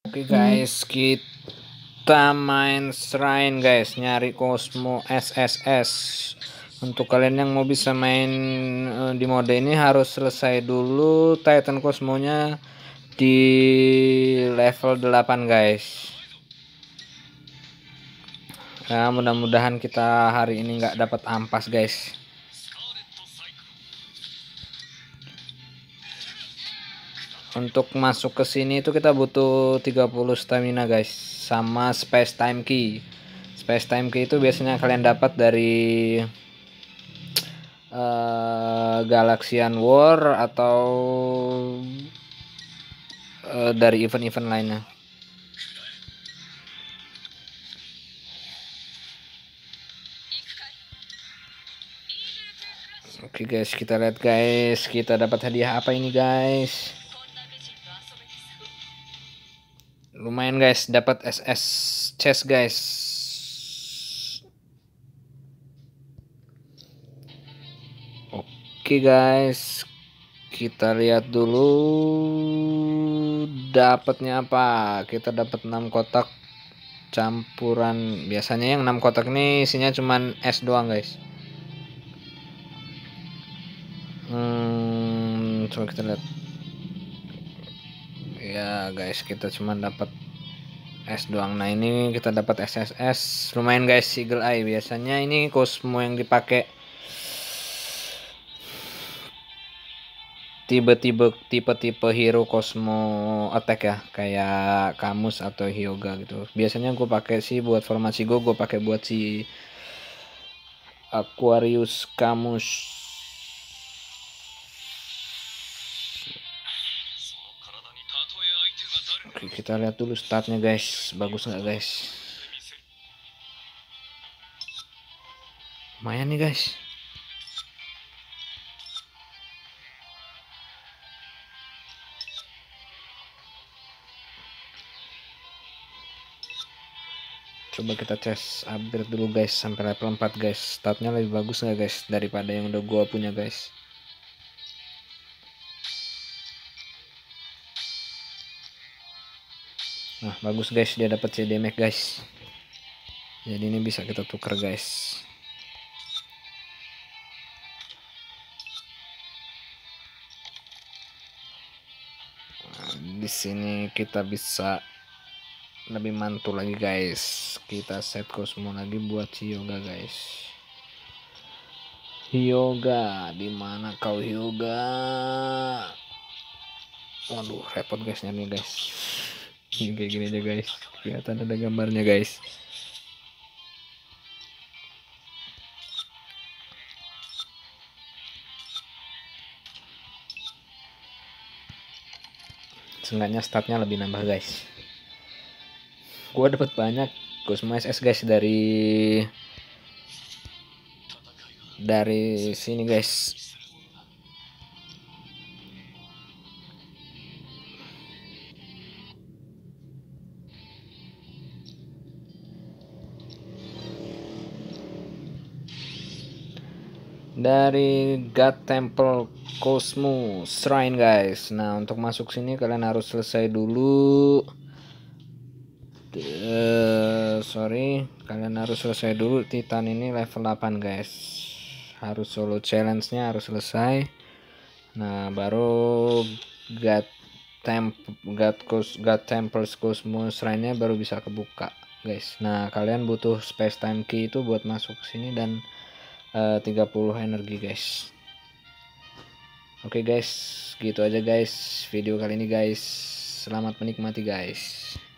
Oke guys, kita main Shrine guys, nyari Cosmo SSS. Untuk kalian yang mau bisa main di mode ini harus selesai dulu Titan Cosmonya di level 8 guys. Nah, mudah-mudahan kita hari ini nggak dapat ampas guys. Untuk masuk ke sini itu kita butuh 30 stamina guys, sama space time key. Space time key itu biasanya kalian dapat dari Galaxian War atau dari event-event lainnya. Oke guys, kita lihat guys, kita dapat hadiah apa ini guys. Lumayan guys, dapat SS chest guys. Oke guys, kita lihat dulu dapatnya apa. Kita dapat 6 kotak campuran. Biasanya yang 6 kotak ini isinya cuman es doang guys. Coba kita lihat. Ya guys, kita cuma dapat es doang. Nah ini kita dapat SSS. Lumayan guys, Eagle Eye. Biasanya ini Cosmo yang dipakai tipe-tipe hero Cosmo attack ya, kayak Camus atau Hyuga gitu. Biasanya gue pakai sih buat formasi gue pakai buat si Aquarius Camus. Oke, kita lihat dulu statnya guys, bagus nggak guys? Lumayan nih guys. Coba kita tes upgrade dulu guys sampai level 4 guys. Statnya lebih bagus nggak guys daripada yang udah gua punya guys. Nah bagus guys, dia dapat CD Max guys. Jadi ini bisa kita tuker guys. Nah, di sini kita bisa lebih mantul lagi guys. Kita set Cosmo lagi buat si Hyuga guys. Hyuga, dimana kau Hyuga? Waduh, repot guys nyari guys. Ini kayak gini aja guys, kelihatan ada gambarnya guys. Seenggaknya statnya lebih nambah guys. Gua dapat banyak Cosmo SS guys dari sini guys. Dari God Temple Cosmo Shrine guys. Nah untuk masuk sini kalian harus selesai dulu. Kalian harus selesai dulu Titan ini level 8 guys. Harus solo challenge-nya harus selesai. Nah baru God Temples Cosmo Shrine-nya baru bisa kebuka guys. Nah kalian butuh space time key itu buat masuk sini dan 30 energi guys. Oke guys, gitu aja guys video kali ini guys. Selamat menikmati guys.